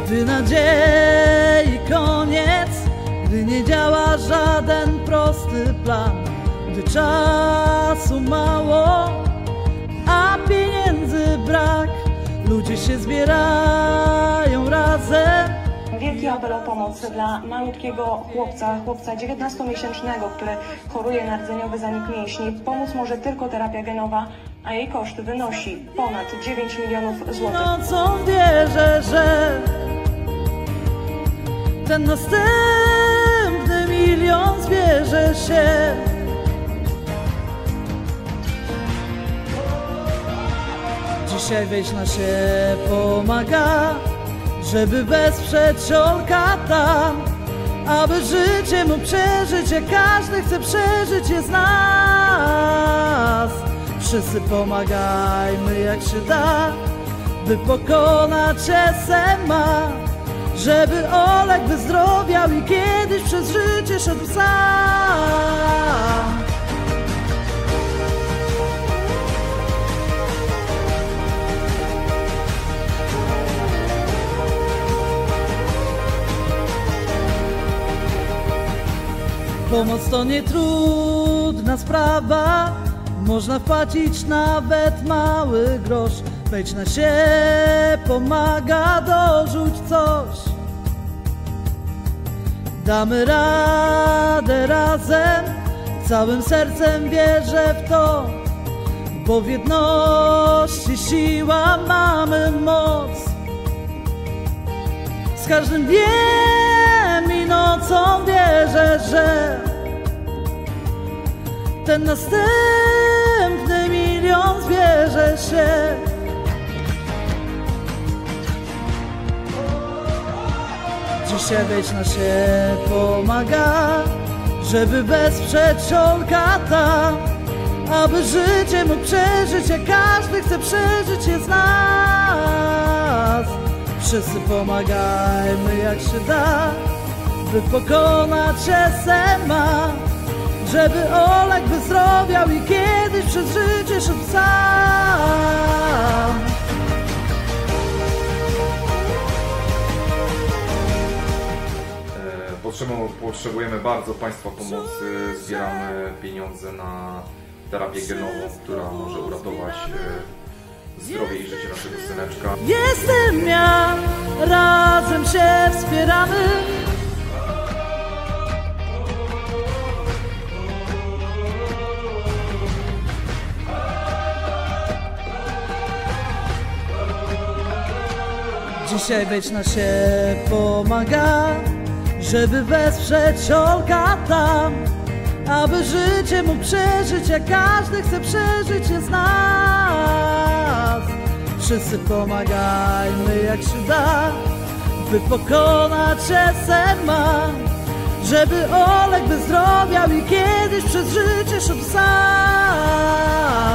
Gdy nadziei koniec, gdy nie działa żaden prosty plan, gdy czasu mało, a pieniędzy brak, ludzie się zbierają razem. Wielki apel o pomoc dla malutkiego chłopca 19-miesięcznego, który choruje na rdzeniowy zanik mięśni. Pomóc może tylko terapia genowa, a jej koszt wynosi ponad 9 milionów złotych. Nocą wierzę, że ten następny milion zbierze się. Dzisiaj weź na się pomaga, żeby wesprzeć Olka tam, aby życie mógł przeżyć, jak każdy chce przeżyć je z nas. Wszyscy pomagajmy jak się da, by pokonać SMA, żeby Olek wyzdrowiał i kiedyś przez życie szedł sam. Pomoc to nie trudna sprawa, można wpłacić nawet mały grosz. Wejdź na się pomaga, dorzuć coś. Damy radę razem, całym sercem wierzę w to, bo w jedności siła, mamy moc. Z każdym dniem i nocą wierzę, że ten następny milion zbierze się. Dzisiaj weź na się pomaga, żeby wesprzeć Olka tam, aby życie mógł przeżyć, jak każdy chce przeżyć je z nas. Wszyscy pomagajmy jak się da, by pokonać SMA, żeby Olek wyzdrowiał i kiedyś przez życie szedł sam. Potrzebujemy bardzo Państwa pomocy. Zbieramy pieniądze na terapię genową, która może uratować zdrowie i życie naszego syneczka. Jestem ja, razem się wspieramy. Dzisiaj wejdź na się pomaga, żeby wesprzeć Olka tam, aby życie mógł przeżyć, jak każdy chce przeżyć je z nas. Wszyscy pomagajmy jak się da, by pokonać SMA, żeby Olek wyzdrowiał i kiedyś przez życie szedł sam.